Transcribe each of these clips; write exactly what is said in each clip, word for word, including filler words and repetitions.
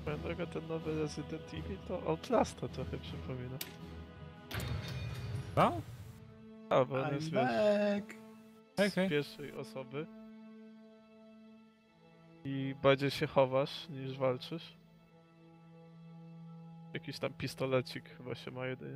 Moja droga, ten nowy Resident Evil to Outlasta trochę przypomina. Co? A, bo on jest, wiesz, Hej, z hej. pierwszej osoby. I bardziej się chowasz niż walczysz. Jakiś tam pistolecik chyba się ma jedynie.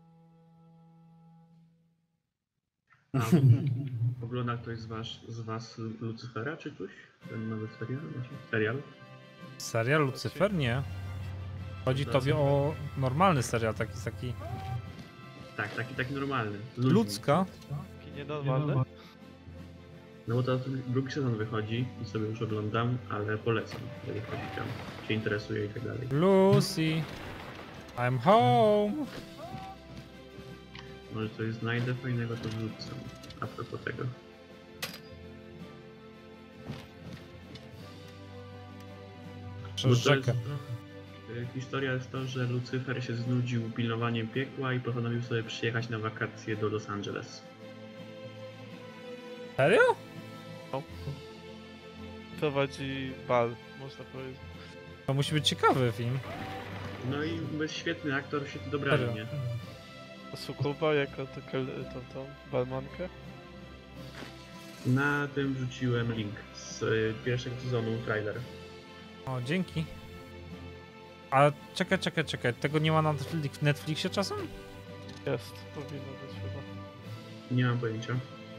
A ogląda ktoś z was, z was Lucyfera czy coś? Ten nowy serial? Właśnie serial? Serial Lucyfer? Nie. Chodzi Dobra, tobie o normalny serial, taki taki Tak, taki, taki normalny. z ludźmi. ludzka. Taki nienormalny? No bo to drugi sezon wychodzi i sobie już oglądam, ale polecam, jeżeli chodzi tam, cię interesuje i tak dalej. Lucy, I'm home. Może coś znajdę fajnego, to wrzucę. A propos tego. Przez Bo to jest, rzekę. y, historia jest to, że Lucyfer się znudził pilnowaniem piekła i postanowił sobie przyjechać na wakacje do Los Angeles. Serio? Prowadzi bal, można powiedzieć. To musi być ciekawy film. No i jest świetny aktor, się tu dobrali, Serio? nie? Sukuba jako tę, kel- tą, tą balmankę. Na tym wrzuciłem link z y, pierwszego sezonu trailer. O, dzięki. A czekaj, czekaj, czekaj. Tego nie ma na Netflix- w Netflixie czasem? Jest, powinno być chyba. Nie mam pojęcia.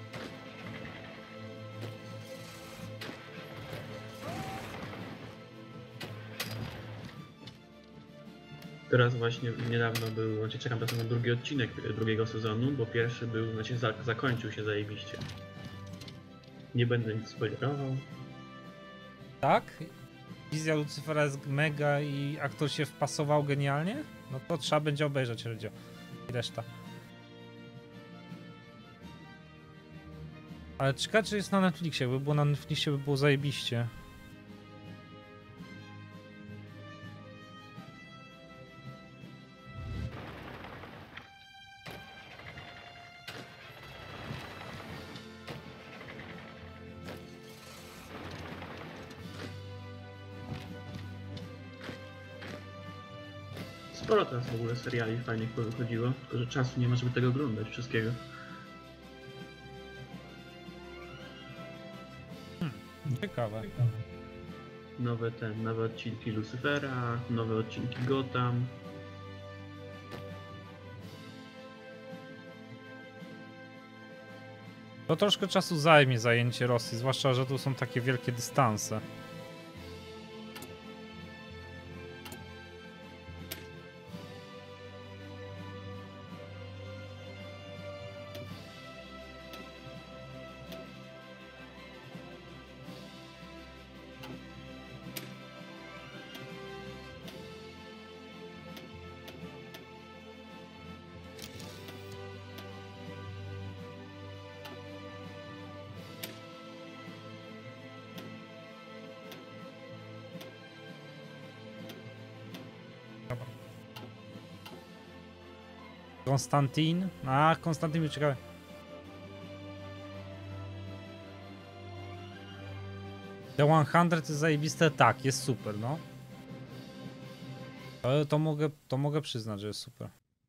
Teraz właśnie niedawno był, znaczy czekam teraz na drugi odcinek drugiego sezonu, bo pierwszy był, znaczy za, zakończył się zajebiście. Nie będę nic spoilerował. Tak? Wizja Lucyfera jest mega i aktor się wpasował genialnie? No to trzeba będzie obejrzeć, Rydzio. I reszta. Ale czekaj, czy jest na Netflixie? By było na Netflixie, by było zajebiście. Sporo teraz w ogóle seriali fajnych wychodziło, tylko że czasu nie ma, żeby tego oglądać wszystkiego. Ciekawe. Nowe ten, nowe odcinki Lucyfera, nowe odcinki Gotham. To troszkę czasu zajmie zajęcie Rosji, zwłaszcza, że tu są takie wielkie dystanse. Konstantin? A, Konstantin, ciekawe. The sto jest zajebiste? Tak, jest super, no. Ale to mogę, to mogę przyznać, że jest super.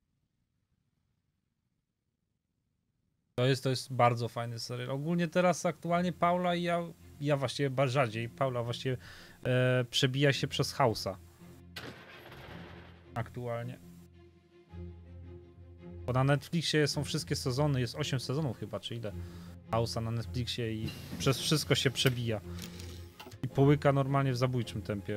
To jest, to jest bardzo fajny serial. Ogólnie teraz aktualnie Paula i ja, ja właściwie bardzo rzadziej, Paula właściwie e, przebija się przez House'a. Aktualnie. Bo na Netflixie są wszystkie sezony, jest osiem sezonów chyba, czy ile? House'a na Netflixie i przez wszystko się przebija. I połyka normalnie w zabójczym tempie.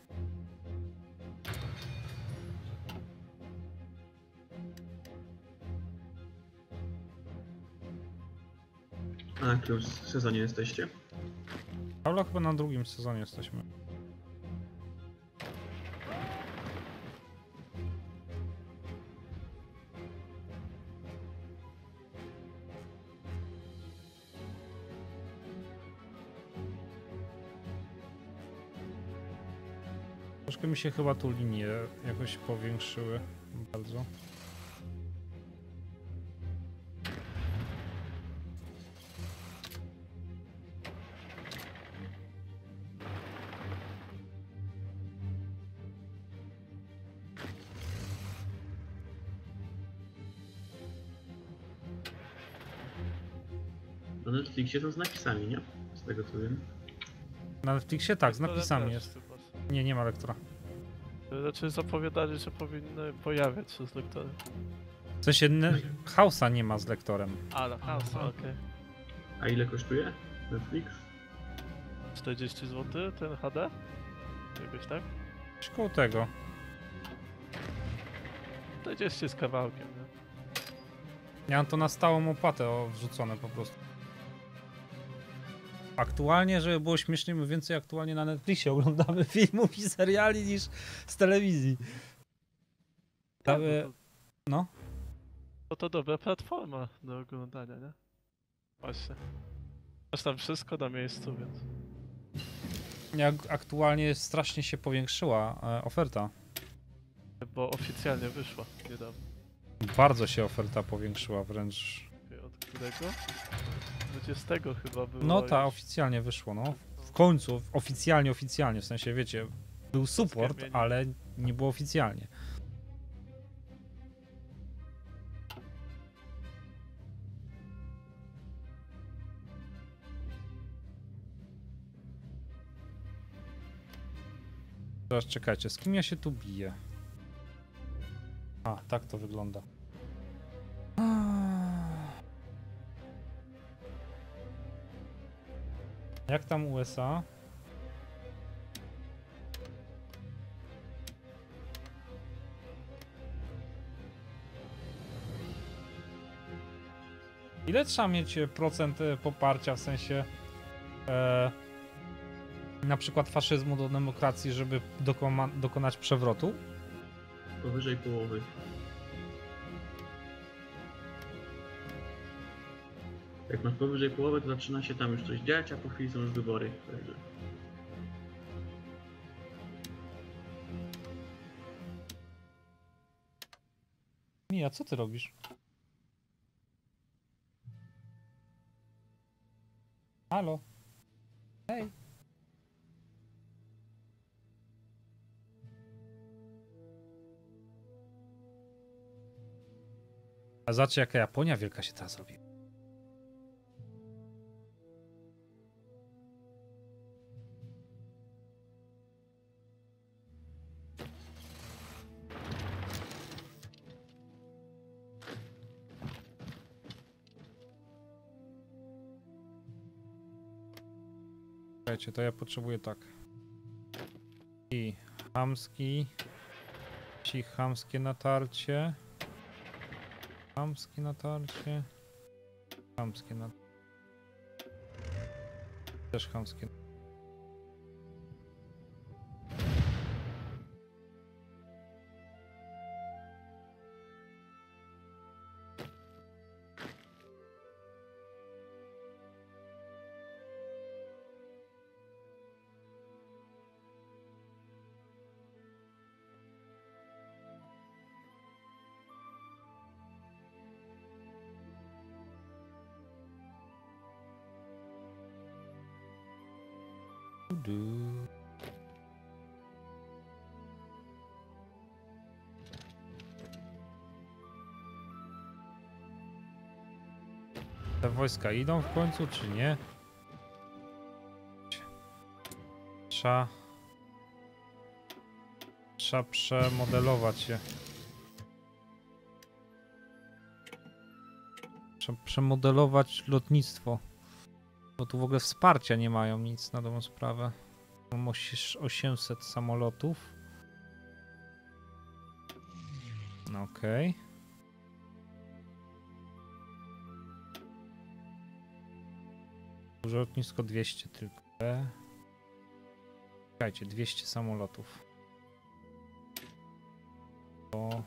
A na którym sezonie jesteście? Paula chyba na drugim sezonie jesteśmy. Troszkę mi się chyba tu linie jakoś powiększyły bardzo. Na Netflixie są z napisami, nie? Z tego co wiem. Na Netflixie tak, z To napisami też jest. chyba. Nie, nie ma lektora. Znaczy zapowiadali, że powinny pojawiać się z lektorem. W sensie ne- House'a nie ma z lektorem. A, na House, okej. A ile kosztuje Netflix? czterdzieści złotych ten H D? Jakoś tak? Coś koło tego. czterdzieści z kawałkiem, nie? Ja mam to na stałą opłatę o, wrzucone po prostu. Aktualnie, żeby było śmiesznie, my więcej aktualnie na Netflixie oglądamy filmów i seriali niż z telewizji. Ta, no, e, to, no. no to dobra platforma do oglądania, nie? Właśnie. Masz tam wszystko na miejscu, więc... Jak aktualnie strasznie się powiększyła e, oferta. Bo oficjalnie wyszła niedawno. Bardzo się oferta powiększyła wręcz. Od którego? dwudziestego chyba było. No ta, już. oficjalnie wyszło, no. W końcu, oficjalnie, oficjalnie, w sensie wiecie, był support, Zmienił. ale nie było oficjalnie. Teraz czekajcie, z kim ja się tu biję? A, tak to wygląda. Jak tam U S A? Ile trzeba mieć procent e, poparcia, w sensie e, na przykład faszyzmu do demokracji, żeby dokona dokonać przewrotu? Powyżej połowy. Jak masz powyżej połowy, to zaczyna się tam już coś dziać, a po chwili są już wybory. Także. Mija, co ty robisz? Halo? Hej. A zobaczcie, jaka Japonia wielka się teraz robi. Słuchajcie, to ja potrzebuję tak. I chamski. Ci chamskie natarcie. Chamskie natarcie. Chamskie natarcie. Też chamskie. Du. Te wojska idą w końcu, czy nie? Trzeba... Trzeba przemodelować je. Trzeba przemodelować lotnictwo. Bo tu w ogóle wsparcia nie mają nic na dobrą sprawę. Mam osiemset samolotów. No okej. Okay. Duże lotnisko dwieście tylko. Czekajcie, dwieście samolotów. To...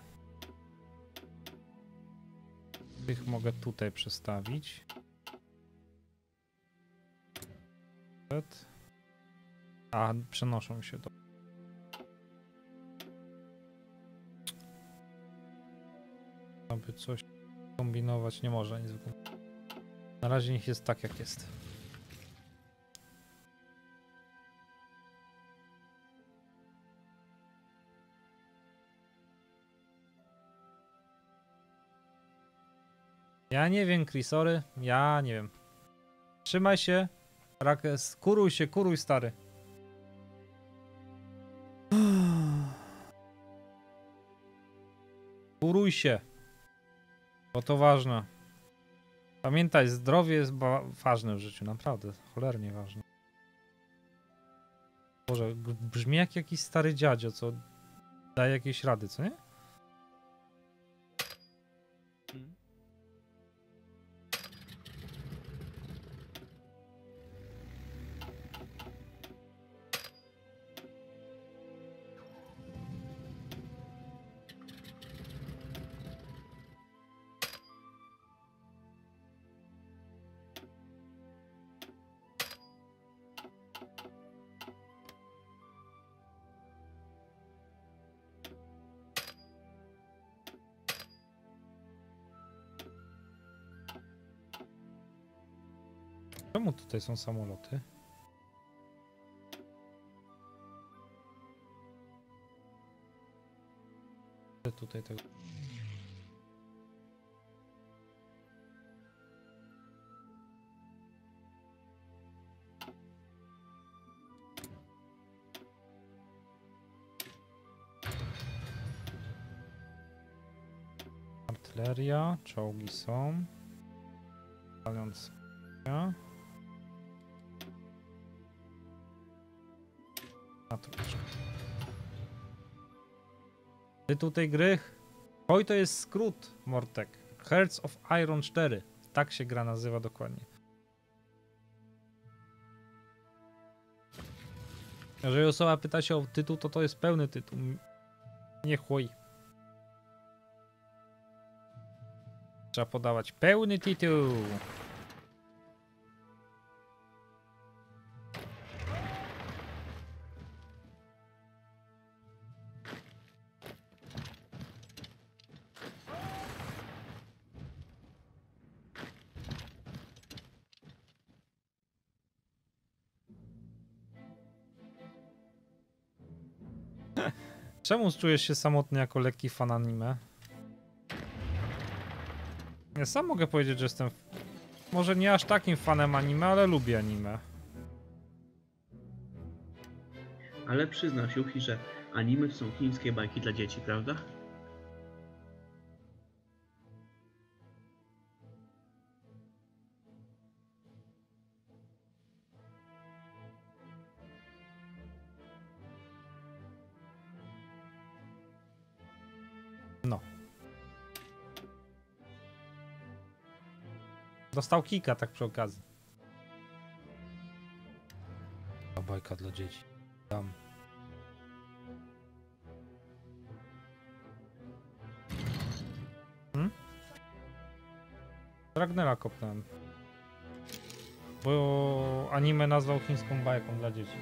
Tych mogę tutaj przestawić. A, przenoszą się to. Aby coś kombinować nie może nic. Na razie niech jest tak jak jest. Ja nie wiem, Chrisory, ja nie wiem. Trzymaj się. Rakes, kuruj się, kuruj stary. Kuruj się. Bo to ważne. Pamiętaj, zdrowie jest ważne w życiu, naprawdę, cholernie ważne. Boże, brzmi jak jakiś stary dziadzio, co daje jakieś rady, co nie? Mm. Czemu tutaj są samoloty? Tutaj tego. Artyleria, czołgi są. Paląc. A to proszę. Tytuł tej gry. Oj, to jest skrót, Mortek. Hearts of Iron cztery. Tak się gra nazywa dokładnie. Jeżeli osoba pyta się o tytuł, to to jest pełny tytuł. Nie chłoi. Trzeba podawać pełny tytuł. Czemu czujesz się samotny jako lekki fan anime? Ja sam mogę powiedzieć, że jestem może nie aż takim fanem anime, ale lubię anime. Ale przyznam się, Uchi, że anime to są chińskie bajki dla dzieci, prawda? No. Dostał kika tak przy okazji. Ta bajka dla dzieci. Tam. Hmm? Ragnera kopnąłem. Bo anime nazwał chińską bajką dla dzieci.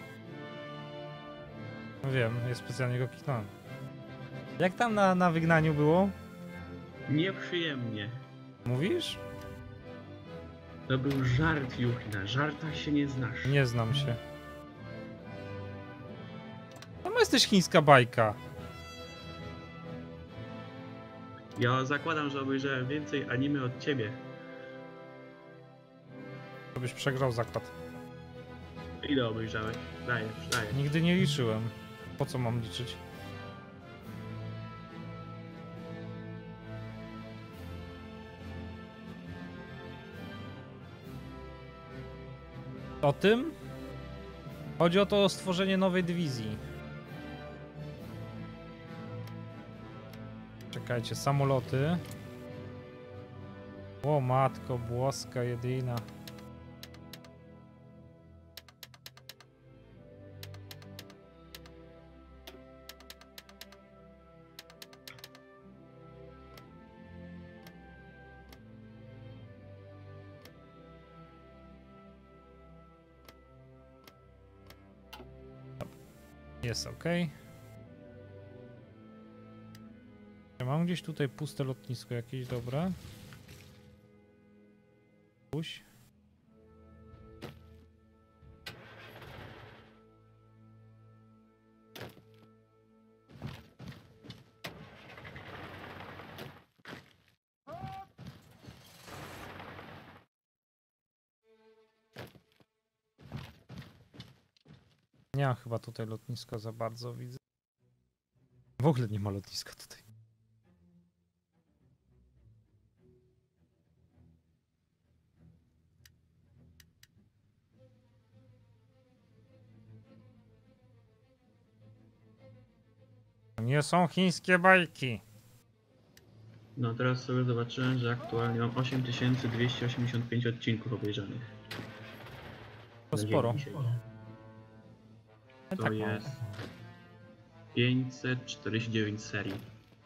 No wiem, jest specjalnie go kiknąłem. Jak tam na, na wygnaniu było? Nieprzyjemnie. Mówisz? To był żart, Juchi, na żartach się nie znasz. Nie znam się. No jesteś chińska bajka. Ja zakładam, że obejrzałem więcej anime od ciebie. Żebyś przegrał zakład. Ile obejrzałeś? Dajesz, dajesz. Nigdy nie liczyłem. Po co mam liczyć? O tym? Chodzi o to o stworzenie nowej dywizji. Czekajcie, samoloty. O matko boska jedyna. Jest ok. Ja mam gdzieś tutaj puste lotnisko jakieś dobre. Puść. Nie ma chyba tutaj lotniska za bardzo, widzę. W ogóle nie ma lotniska tutaj. Nie są chińskie bajki. No teraz sobie zobaczyłem, że aktualnie mam osiem tysięcy dwieście osiemdziesiąt pięć odcinków obejrzanych. To Na dzień sporo. dzisiaj. No To tak jest pięćset czterdzieści dziewięć serii.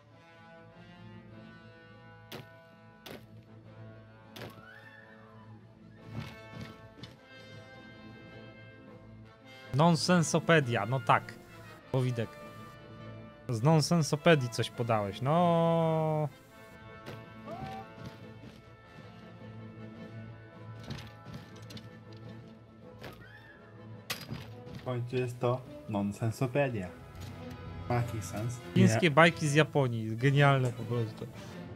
Nonsensopedia, no tak. Powidek. Z nonsensopedii coś podałeś, no. W końcu jest to nonsensopedia. Ma jakiś sens? Chińskie bajki z Japonii, genialne po prostu.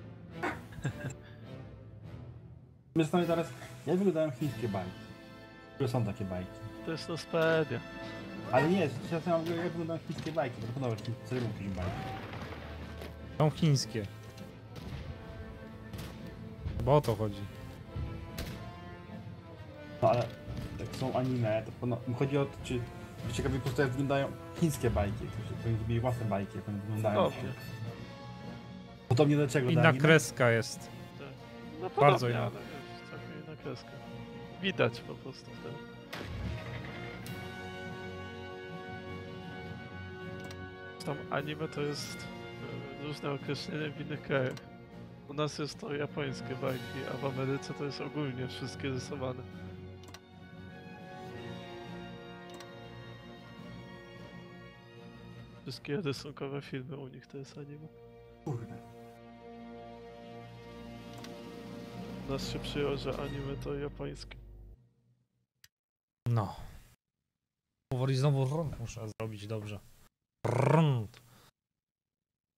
My zastanawiam teraz, jak wyglądają chińskie bajki? Które są takie bajki? To jest Nospedia. Ale nie, zastanawiam się, jak wyglądają chińskie bajki. To podobno co robią jakieś bajki. Są chińskie. Bo o to chodzi. No ale jak są anime, to no, chodzi o to, czy ciekawi po prostu jak wyglądają chińskie bajki. Jak oni zrobili własne bajki, jak one wyglądają. Podobnie. Podobnie do czego? do Inna anime? kreska jest. No Bardzo podobnie, inna. ale wiesz, całkiem inna kreska. Widać po prostu wtedy. Tam anime to jest e, różne określenie w innych krajach. U nas jest to japońskie bajki, a w Ameryce to jest ogólnie wszystkie rysowane. Wszystkie rysunkowe filmy u nich to jest anime. Kurde. U nas się przyjęło, że anime to japońskie. No. Powoli znowu rund muszę zrobić dobrze. Rund.